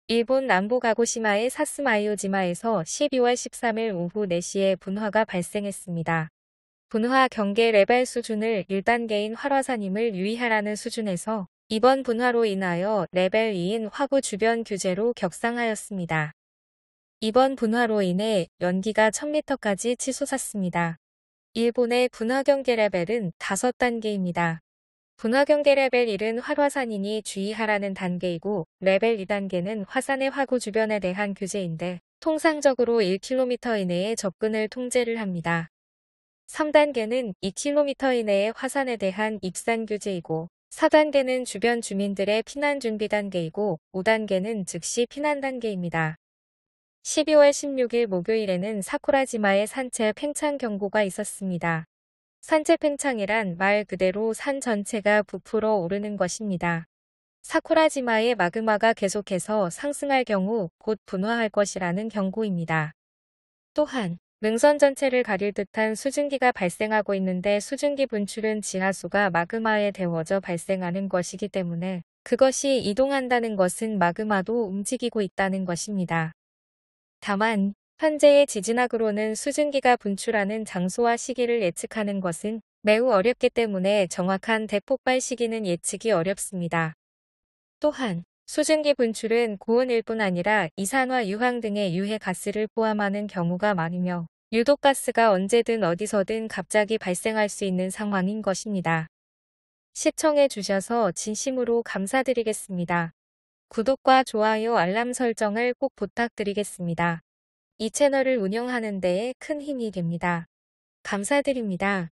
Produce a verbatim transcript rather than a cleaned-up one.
일본 남부 가고시마의 사스마이오지마에서 십이월 십삼일 오후 네 시에 분화가 발생했습니다. 분화 경계 레벨 수준을 일 단계인 활화산임을 유의하라는 수준에서 이번 분화로 인하여 레벨 이인 화구 주변 규제로 격상하였습니다. 이번 분화로 인해 연기가 천 미터까지 치솟았습니다. 일본의 분화 경계 레벨은 다섯 단계입니다. 분화 경계 레벨 일은 활화산이니 주의하라는 단계이고 레벨 이 단계는 화산의 화구 주변에 대한 규제인데 통상적으로 일 킬로미터 이내에 접근을 통제를 합니다. 삼 단계는 이 킬로미터 이내의 화산에 대한 입산 규제이고 사 단계는 주변 주민들의 피난 준비 단계이고 오 단계는 즉시 피난 단계입니다. 십이월 십육일 목요일에는 사쿠라지마에 산체 팽창 경보가 있었습니다. 산체 팽창이란 말 그대로 산 전체가 부풀어 오르는 것입니다. 사쿠라지마의 마그마가 계속해서 상승할 경우 곧 분화할 것이라는 경고입니다. 또한 능선 전체를 가릴 듯한 수증기가 발생하고 있는데 수증기 분출은 지하수가 마그마에 데워져 발생하는 것이기 때문에 그것이 이동한다는 것은 마그마도 움직이고 있다는 것입니다. 다만 현재의 지진학으로는 수증기가 분출하는 장소와 시기를 예측하는 것은 매우 어렵기 때문에 정확한 대폭발 시기는 예측이 어렵습니다. 또한 수증기 분출은 고온일 뿐 아니라 이산화 유황 등의 유해 가스를 포함하는 경우가 많으며 유독 가스가 언제든 어디서든 갑자기 발생할 수 있는 상황인 것입니다. 시청해 주셔서 진심으로 감사드리겠습니다. 구독과 좋아요 알람 설정을 꼭 부탁드리겠습니다. 이 채널을 운영하는 데에 큰 힘이 됩니다. 감사드립니다.